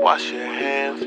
wash your hands.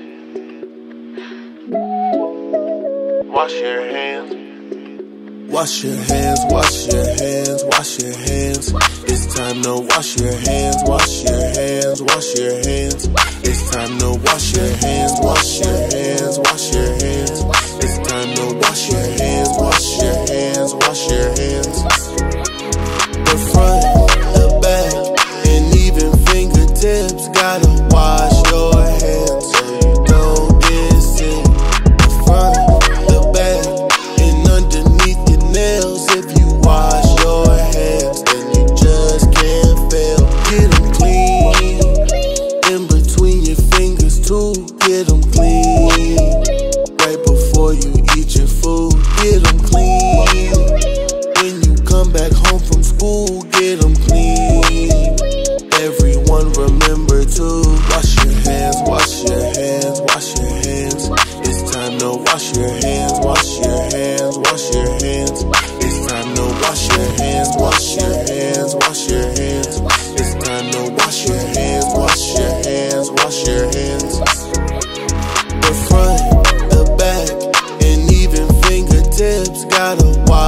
Wash your hands. Wash your hands, wash your hands, wash your hands. It's time to wash your hands, wash your hands, wash your hands. It's time to wash your hands, wash your hands, wash your hands. It's time to wash your hands, wash your hands, wash your hands. The front, the back, and even fingertips, gotta wash your hands so you don't get sick. The front, the back, and underneath your nails. If you wash your hands, then you just can't fail. Get them clean, in between your fingers too. Get them clean, right before you eat your food. Get them clean, when you come back home from school. Get them clean. Everyone remember to wash your hands, wash your hands, wash your hands. It's time to wash your hands, wash your hands, wash your hands. It's time to wash your hands, wash your hands, wash your hands. It's time to wash your hands, wash your hands, wash your hands. The front, the back, and even fingertips, gotta wash